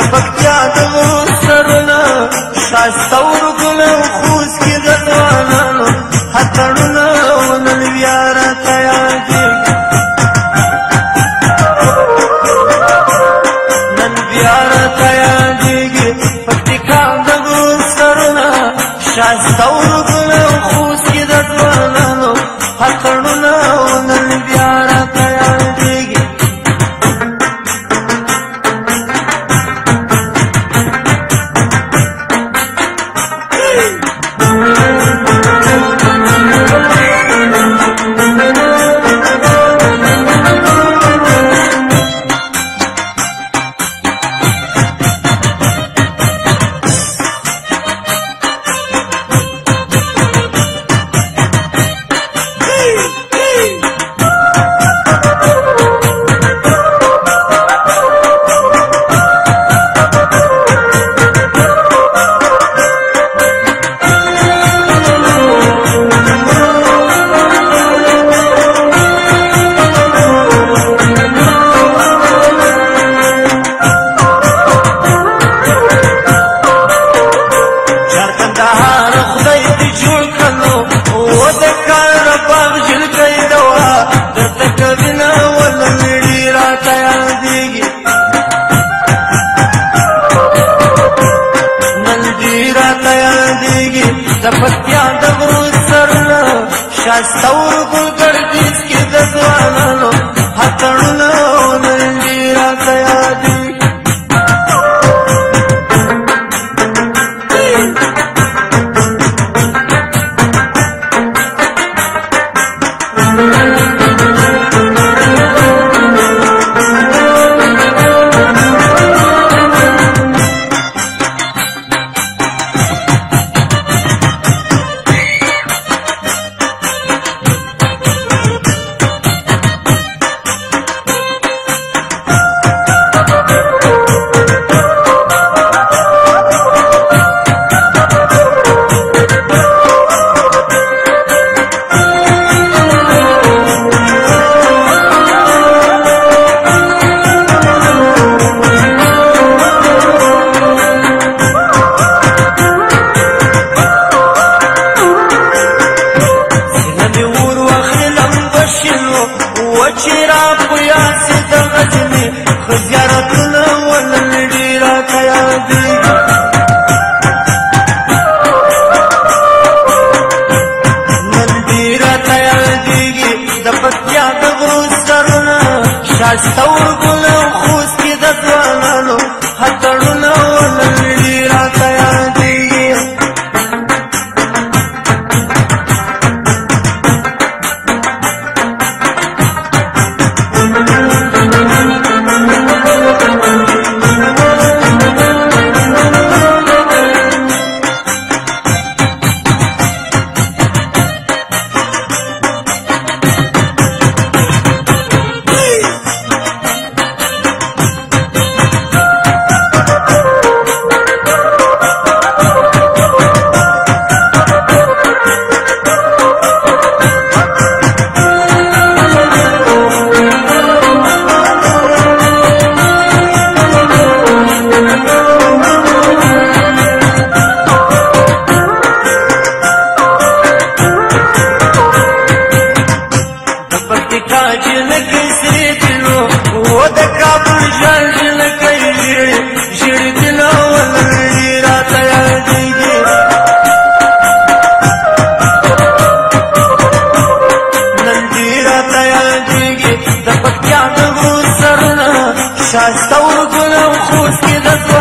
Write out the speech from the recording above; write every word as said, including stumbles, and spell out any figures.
پکتیا د سرونه ښایسته ورګونه خوست کې د ځوانانو اتڼونه نن بیا راته یادېږي نن بیا راته یادېږي پکتیکا د سرونه ښایسته ورګونه خوست کې د ځوانانو اتڼونه نن بیا راته یادېږي د پکتیا د غرو سرونه ښایسته ورګل ګردیز کې د ځوانانو اتڼونه نن دې راته یادېږي ښایسته ورګونه خوست کې د ځوانانو اتڼونه نن دې راته یادېږي ښایسته ورګونه خوست کې د